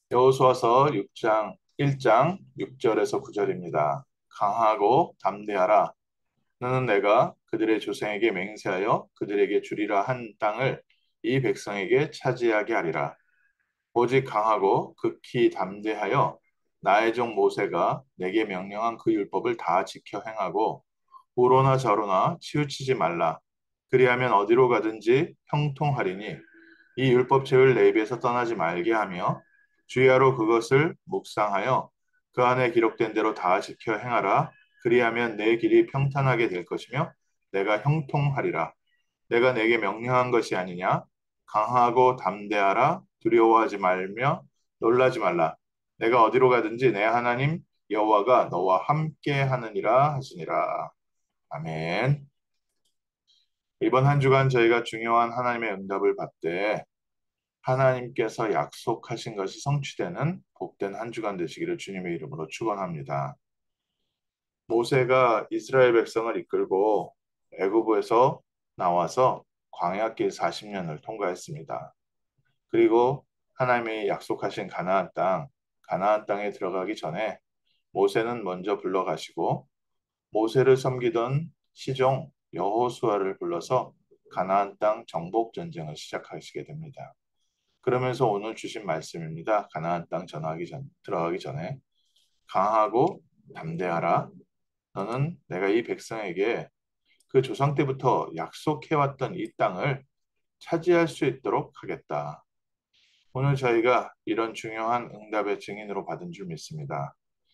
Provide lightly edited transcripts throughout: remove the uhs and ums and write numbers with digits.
여호수아서 6장 1장 6절에서 9절입니다. 강하고 담대하라. 너는 내가 그들의 조상에게 맹세하여 그들에게 주리라 한 땅을 이 백성에게 차지하게 하리라. 오직 강하고 극히 담대하여 나의 종 모세가 내게 명령한 그 율법을 다 지켜 행하고 우로나 저로나 치우치지 말라. 그리하면 어디로 가든지 형통하리니 이 율법책을 내 입에서 떠나지 말게 하며 주야로 그것을 묵상하여 그 안에 기록된 대로 다 지켜 행하라. 그리하면 내 길이 평탄하게 될 것이며 내가 형통하리라. 내가 내게 명령한 것이 아니냐? 강하고 담대하라. 두려워하지 말며 놀라지 말라. 내가 어디로 가든지 내 하나님 여호와가 너와 함께 하느니라 하시니라. 아멘. 이번 한 주간 저희가 중요한 하나님의 응답을 받되 하나님께서 약속하신 것이 성취되는 복된 한 주간 되시기를 주님의 이름으로 축원합니다. 모세가 이스라엘 백성을 이끌고 애굽에서 나와서 광야길 40년을 통과했습니다. 그리고 하나님이 약속하신 가나안 땅에 들어가기 전에 모세는 먼저 불러가시고 모세를 섬기던 시종 여호수아를 불러서 가나안 땅 정복 전쟁을 시작하시게 됩니다. 그러면서 오늘 주신 말씀입니다. 가나안 땅 들어가기 전에 강하고 담대하라. 너는 내가 이 백성에게 그 조상 때부터 약속해왔던 이 땅을 차지할 수 있도록 하겠다. 오늘 저희가 이런 중요한 응답의 증인으로 받은 줄 믿습니다.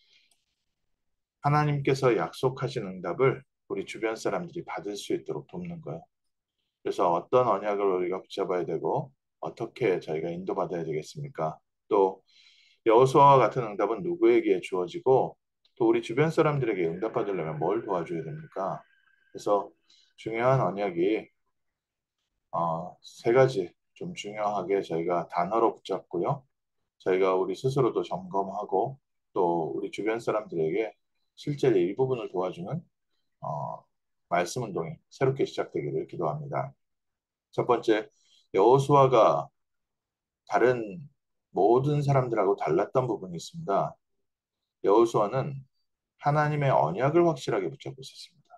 하나님께서 약속하신 응답을 우리 주변 사람들이 받을 수 있도록 돕는 거예요. 그래서 어떤 언약을 우리가 붙잡아야 되고 어떻게 저희가 인도받아야 되겠습니까? 또 여호수아와 같은 응답은 누구에게 주어지고 또 우리 주변 사람들에게 응답받으려면 뭘 도와줘야 됩니까? 그래서 중요한 언약이 세 가지 좀 중요하게 저희가 단어로 붙잡고요. 저희가 우리 스스로도 점검하고 또 우리 주변 사람들에게 실제 일부분을 도와주는 어, 말씀 운동이 새롭게 시작되기를 기도합니다. 첫 번째, 여호수아가 다른 모든 사람들하고 달랐던 부분이 있습니다. 여호수아는 하나님의 언약을 확실하게 붙잡고 있었습니다.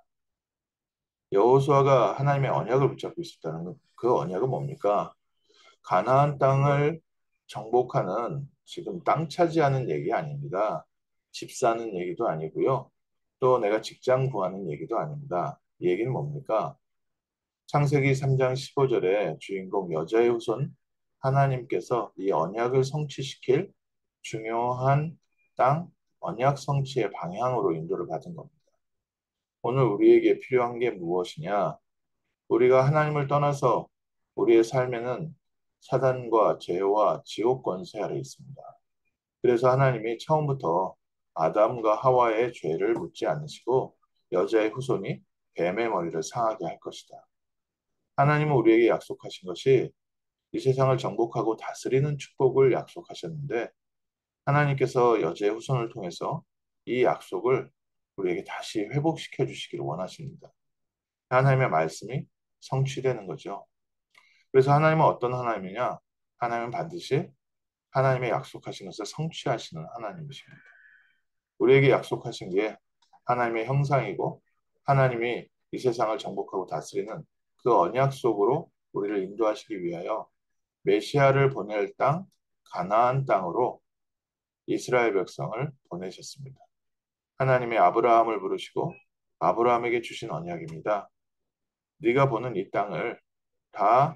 여호수아가 하나님의 언약을 붙잡고 있었다는 그 언약은 뭡니까? 가나안 땅을 정복하는 지금 땅 차지하는 얘기 아닙니다. 집 사는 얘기도 아니고요. 또 내가 직장 구하는 얘기도 아닙니다. 이 얘기는 뭡니까? 창세기 3장 15절에 주인공 여자의 후손 하나님께서 이 언약을 성취시킬 중요한 땅, 언약 성취의 방향으로 인도를 받은 겁니다. 오늘 우리에게 필요한 게 무엇이냐? 우리가 하나님을 떠나서 우리의 삶에는 사단과 죄와 지옥 권세 아래 있습니다. 그래서 하나님이 처음부터 아담과 하와의 죄를 묻지 않으시고 여자의 후손이 뱀의 머리를 상하게 할 것이다. 하나님은 우리에게 약속하신 것이 이 세상을 정복하고 다스리는 축복을 약속하셨는데 하나님께서 여자의 후손을 통해서 이 약속을 우리에게 다시 회복시켜 주시기를 원하십니다. 하나님의 말씀이 성취되는 거죠. 그래서 하나님은 어떤 하나님이냐? 하나님은 반드시 하나님의 약속하신 것을 성취하시는 하나님이십니다. 우리에게 약속하신 게 하나님의 형상이고 하나님이 이 세상을 정복하고 다스리는 그 언약 속으로 우리를 인도하시기 위하여 메시아를 보낼 땅 가나안 땅으로 이스라엘 백성을 보내셨습니다. 하나님이 아브라함을 부르시고 아브라함에게 주신 언약입니다. 네가 보는 이 땅을 다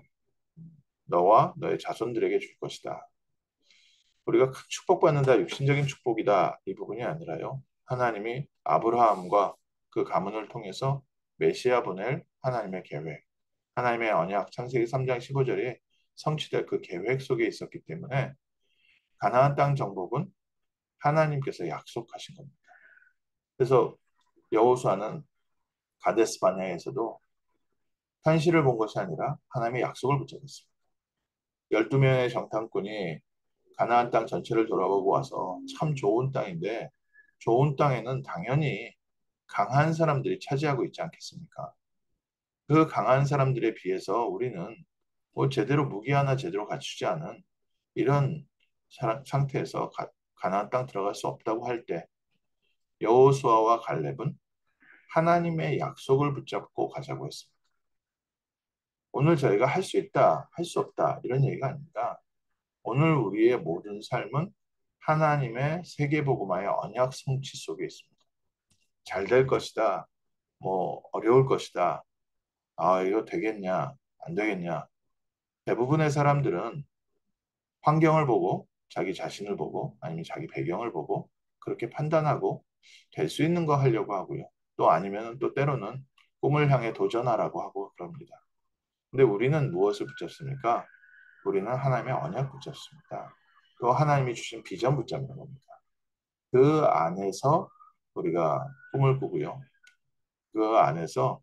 너와 너의 자손들에게 줄 것이다. 우리가 큰 축복받는다, 육신적인 축복이다 이 부분이 아니라요. 하나님이 아브라함과 그 가문을 통해서 메시아 보낼 하나님의 계획, 하나님의 언약, 창세기 3장 15절에 성취될 그 계획 속에 있었기 때문에 가나안 땅 정복은 하나님께서 약속하신 겁니다. 그래서 여호수아는 가데스 바네아에서도 현실을 본 것이 아니라 하나님의 약속을 붙잡았습니다. 12명의 정탐꾼이 가나안 땅 전체를 돌아보고 와서 참 좋은 땅인데 좋은 땅에는 당연히 강한 사람들이 차지하고 있지 않겠습니까? 그 강한 사람들에 비해서 우리는 뭐 제대로 무기 하나 제대로 갖추지 않은 이런 상태에서 가나안 땅 들어갈 수 없다고 할 때 여호수아와 갈렙은 하나님의 약속을 붙잡고 가자고 했습니다. 오늘 저희가 할 수 있다, 할 수 없다 이런 얘기가 아닙니다. 오늘 우리의 모든 삶은 하나님의 세계복음화의 언약 성취 속에 있습니다. 잘 될 것이다, 뭐 어려울 것이다, 아 이거 되겠냐, 안 되겠냐. 대부분의 사람들은 환경을 보고 자기 자신을 보고 아니면 자기 배경을 보고 그렇게 판단하고 될 수 있는 거 하려고 하고요. 또 아니면 또 때로는 꿈을 향해 도전하라고 하고 그럽니다. 근데 우리는 무엇을 붙잡습니까? 우리는 하나님의 언약 붙잡습니다. 또 하나님이 주신 비전 붙잡는 겁니다. 그 안에서 우리가 꿈을 꾸고요. 그 안에서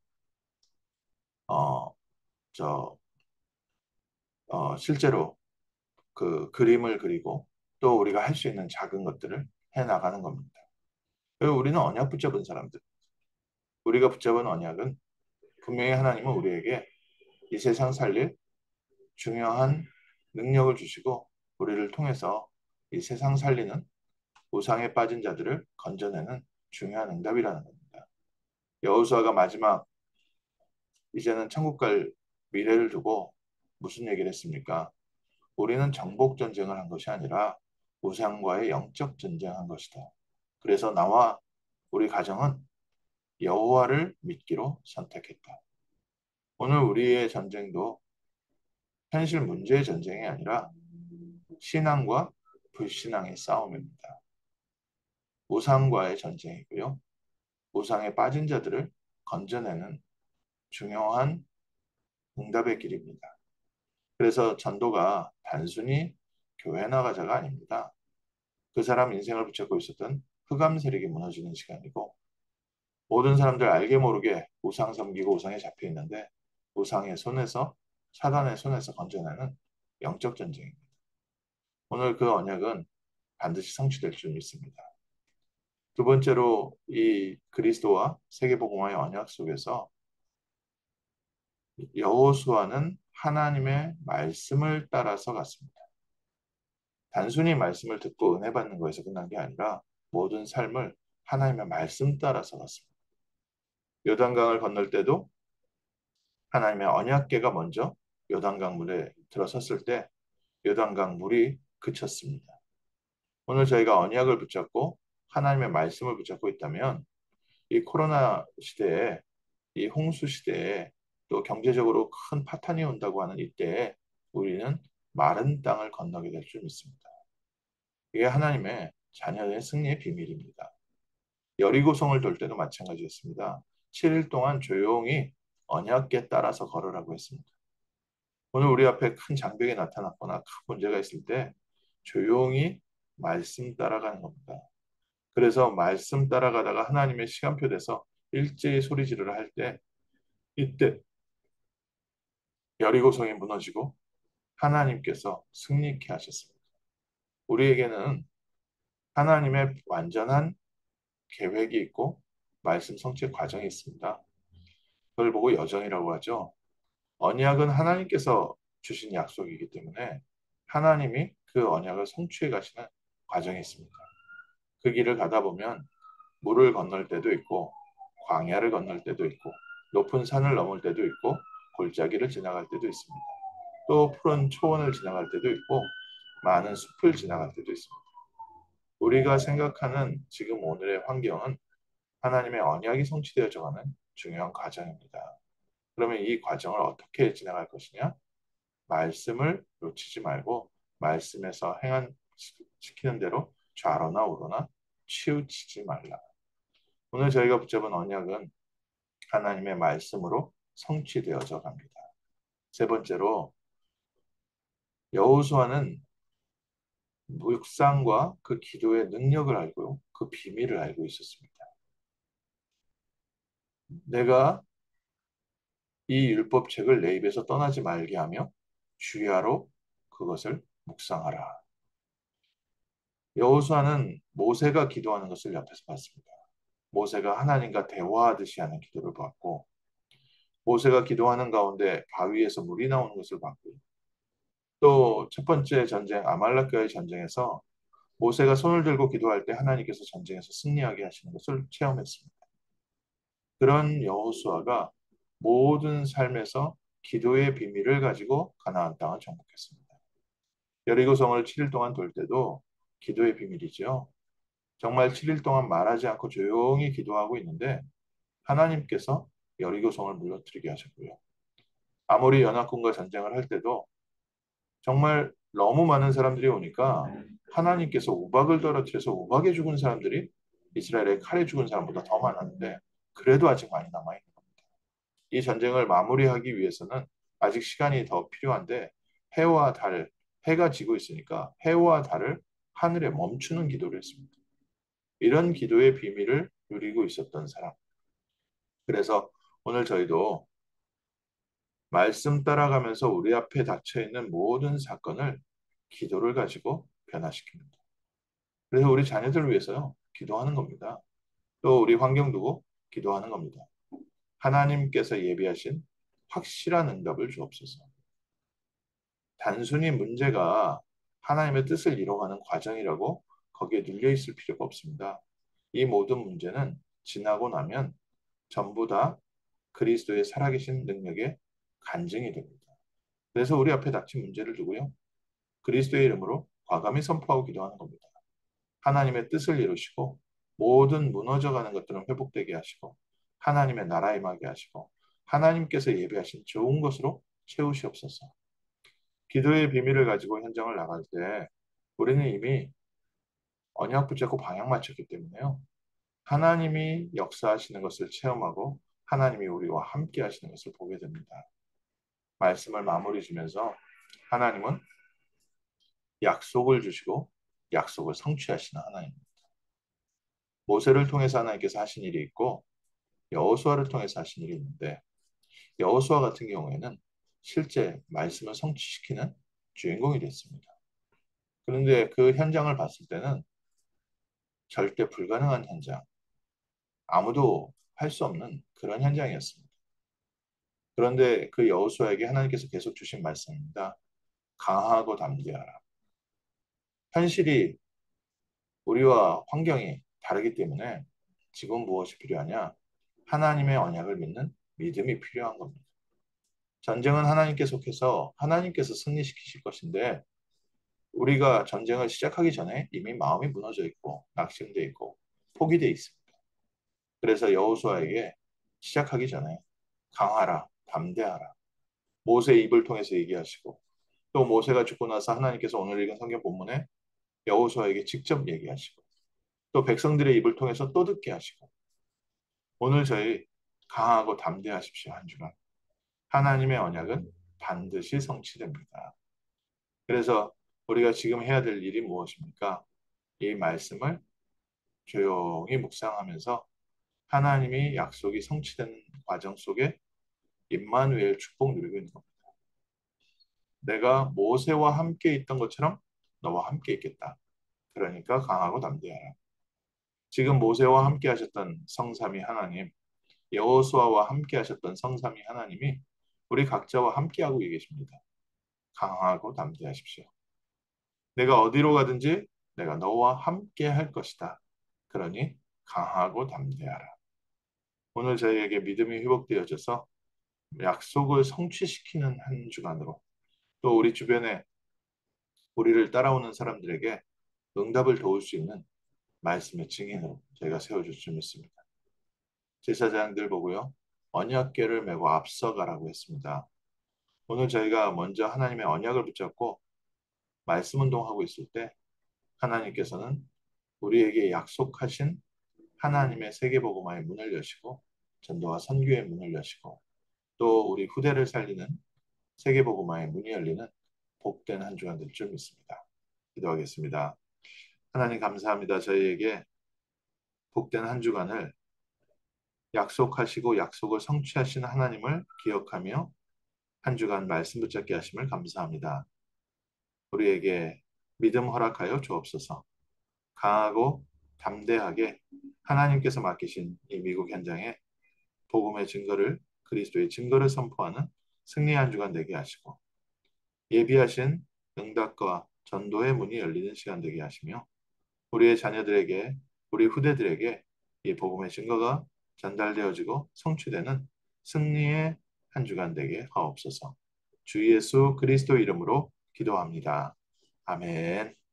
어, 저, 실제로 그 그림을 그리고 또 우리가 할 수 있는 작은 것들을 해 나가는 겁니다. 그리고 우리는 언약 붙잡은 사람들. 우리가 붙잡은 언약은 분명히 하나님은 우리에게 이 세상 살릴 중요한 능력을 주시고 우리를 통해서 이 세상 살리는 우상에 빠진 자들을 건져내는 중요한 응답이라는 겁니다. 여호수아가 마지막 이제는 천국 갈 미래를 두고 무슨 얘기를 했습니까? 우리는 정복 전쟁을 한 것이 아니라 우상과의 영적 전쟁한 것이다. 그래서 나와 우리 가정은 여호와를 믿기로 선택했다. 오늘 우리의 전쟁도 현실 문제의 전쟁이 아니라 신앙과 불신앙의 싸움입니다. 우상과의 전쟁이고요. 우상에 빠진 자들을 건져내는 중요한 응답의 길입니다. 그래서 전도가 단순히 교회 나가자가 아닙니다. 그 사람 인생을 붙잡고 있었던 흑암 세력이 무너지는 시간이고 모든 사람들 알게 모르게 우상 섬기고 우상에 잡혀 있는데 우상의 손에서 사단의 손에서 건져내는 영적 전쟁입니다. 오늘 그 언약은 반드시 성취될 줄 믿습니다. 두 번째로 이 그리스도와 세계복음화의 언약 속에서 여호수아는 하나님의 말씀을 따라서 갔습니다. 단순히 말씀을 듣고 은혜 받는 거에서 끝난 게 아니라 모든 삶을 하나님의 말씀 따라서 갔습니다. 요단강을 건널 때도 하나님의 언약궤가 먼저 요단강 물에 들어섰을 때 요단강 물이 그쳤습니다. 오늘 저희가 언약을 붙잡고 하나님의 말씀을 붙잡고 있다면 이 코로나 시대에 이 홍수 시대에 또 경제적으로 큰 파탄이 온다고 하는 이때에 우리는 마른 땅을 건너게 될 줄 믿습니다. 이게 하나님의 자녀의 승리의 비밀입니다. 여리고성을 돌 때도 마찬가지였습니다. 7일 동안 조용히 언약궤 따라서 걸으라고 했습니다. 오늘 우리 앞에 큰 장벽이 나타났거나 큰 문제가 있을 때 조용히 말씀 따라가는 겁니다. 그래서 말씀 따라가다가 하나님의 시간표 돼서 일제히 소리 지르라 할 때 이때 여리고성이 무너지고 하나님께서 승리케 하셨습니다. 우리에게는 하나님의 완전한 계획이 있고 말씀 성취의 과정이 있습니다. 그걸 보고 여정이라고 하죠. 언약은 하나님께서 주신 약속이기 때문에 하나님이 그 언약을 성취해 가시는 과정이 있습니다. 그 길을 가다 보면 물을 건널 때도 있고 광야를 건널 때도 있고 높은 산을 넘을 때도 있고 골짜기를 지나갈 때도 있습니다. 또 푸른 초원을 지나갈 때도 있고 많은 숲을 지나갈 때도 있습니다. 우리가 생각하는 지금 오늘의 환경은 하나님의 언약이 성취되어져 가는 중요한 과정입니다. 그러면 이 과정을 어떻게 지나갈 것이냐? 말씀을 놓치지 말고 말씀에서 시키는 대로 좌로나 우로나 치우치지 말라. 오늘 저희가 붙잡은 언약은 하나님의 말씀으로 성취되어져 갑니다. 세 번째로 여호수아는 묵상과 그 기도의 능력을 알고 그 비밀을 알고 있었습니다. 내가 이 율법책을 내 입에서 떠나지 말게 하며 주야로 그것을 묵상하라. 여호수아는 모세가 기도하는 것을 옆에서 봤습니다. 모세가 하나님과 대화하듯이 하는 기도를 봤고 모세가 기도하는 가운데 바위에서 물이 나오는 것을 봤고요. 또 첫 번째 전쟁 아말렉과의 전쟁에서 모세가 손을 들고 기도할 때 하나님께서 전쟁에서 승리하게 하시는 것을 체험했습니다. 그런 여호수아가 모든 삶에서 기도의 비밀을 가지고 가나안 땅을 정복했습니다. 여리고성을 7일 동안 돌 때도 기도의 비밀이죠. 정말 7일 동안 말하지 않고 조용히 기도하고 있는데 하나님께서 여리고성을 무너뜨리게 하셨고요. 아모리 연합군과 전쟁을 할 때도 정말 너무 많은 사람들이 오니까 하나님께서 우박을 떨어뜨려서 우박에 죽은 사람들이 이스라엘의 칼에 죽은 사람보다 더 많았는데 그래도 아직 많이 남아있는 겁니다. 이 전쟁을 마무리하기 위해서는 아직 시간이 더 필요한데 해와 달, 해가 지고 있으니까 해와 달을 하늘에 멈추는 기도를 했습니다. 이런 기도의 비밀을 누리고 있었던 사람. 그래서 오늘 저희도 말씀 따라가면서 우리 앞에 닥쳐 있는 모든 사건을 기도를 가지고 변화시킵니다. 그래서 우리 자녀들을 위해서요, 기도하는 겁니다. 또 우리 환경 두고 기도하는 겁니다. 하나님께서 예비하신 확실한 응답을 주옵소서. 단순히 문제가 하나님의 뜻을 이뤄가는 과정이라고 거기에 눌려 있을 필요가 없습니다. 이 모든 문제는 지나고 나면 전부 다 그리스도의 살아계신 능력의 간증이 됩니다. 그래서 우리 앞에 닥친 문제를 두고요. 그리스도의 이름으로 과감히 선포하고 기도하는 겁니다. 하나님의 뜻을 이루시고 모든 무너져가는 것들은 회복되게 하시고 하나님의 나라 임하게 하시고 하나님께서 예비하신 좋은 것으로 채우시옵소서. 기도의 비밀을 가지고 현장을 나갈 때 우리는 이미 언약 붙잡고 방향 맞췄기 때문에요. 하나님이 역사하시는 것을 체험하고 하나님이 우리와 함께 하시는 것을 보게 됩니다. 말씀을 마무리 주면서 하나님은 약속을 주시고 약속을 성취하시는 하나님입니다. 모세를 통해서 하나님께서 하신 일이 있고 여호수아를 통해서 하신 일이 있는데 여호수아 같은 경우에는 실제 말씀을 성취시키는 주인공이 됐습니다. 그런데 그 현장을 봤을 때는 절대 불가능한 현장, 아무도 할 수 없는 그런 현장이었습니다. 그런데 그 여호수아에게 하나님께서 계속 주신 말씀입니다. 강하고 담대하라. 현실이 우리와 환경이 다르기 때문에 지금 무엇이 필요하냐? 하나님의 언약을 믿는 믿음이 필요한 겁니다. 전쟁은 하나님께 속해서 하나님께서 승리시키실 것인데 우리가 전쟁을 시작하기 전에 이미 마음이 무너져 있고 낙심돼 있고 포기돼 있습니다. 그래서 여호수아에게 시작하기 전에 강하라, 담대하라. 모세의 입을 통해서 얘기하시고 또 모세가 죽고 나서 하나님께서 오늘 읽은 성경 본문에 여호수아에게 직접 얘기하시고 또 백성들의 입을 통해서 또 듣게 하시고 오늘 저희 강하고 담대하십시오 한 주간. 하나님의 언약은 반드시 성취됩니다. 그래서 우리가 지금 해야 될 일이 무엇입니까? 이 말씀을 조용히 묵상하면서 하나님이 약속이 성취되는 과정 속에 임마누엘 축복 누리고 있는 겁니다. 내가 모세와 함께 있던 것처럼 너와 함께 있겠다. 그러니까 강하고 담대하라. 지금 모세와 함께 하셨던 성삼위 하나님, 여호수아와 함께 하셨던 성삼위 하나님이 우리 각자와 함께 하고 계십니다. 강하고 담대하십시오. 내가 어디로 가든지 내가 너와 함께 할 것이다. 그러니 강하고 담대하라. 오늘 저희에게 믿음이 회복되어져서 약속을 성취시키는 한 주간으로 또 우리 주변에 우리를 따라오는 사람들에게 응답을 도울 수 있는 말씀의 증인으로 저희가 세워줄 줄 믿습니다. 제사장들 보고요. 언약궤를 메고 앞서가라고 했습니다. 오늘 저희가 먼저 하나님의 언약을 붙잡고 말씀 운동하고 있을 때 하나님께서는 우리에게 약속하신 하나님의 세계복음화의 문을 여시고 전도와 선교의 문을 여시고 또 우리 후대를 살리는 세계복음화의 문이 열리는 복된 한 주간 될 줄 믿습니다. 기도하겠습니다. 하나님 감사합니다. 저희에게 복된 한 주간을 약속하시고 약속을 성취하시는 하나님을 기억하며 한 주간 말씀 붙잡게 하심을 감사합니다. 우리에게 믿음 허락하여 주옵소서. 강하고 담대하게 하나님께서 맡기신 이 미국 현장에 복음의 증거를 그리스도의 증거를 선포하는 승리의 한 주간 되게 하시고 예비하신 응답과 전도의 문이 열리는 시간 되게 하시며 우리의 자녀들에게, 우리 후대들에게 이 복음의 증거가 전달되어지고 성취되는 승리의 한 주간 되게 하옵소서. 주 예수 그리스도 이름으로 기도합니다. 아멘.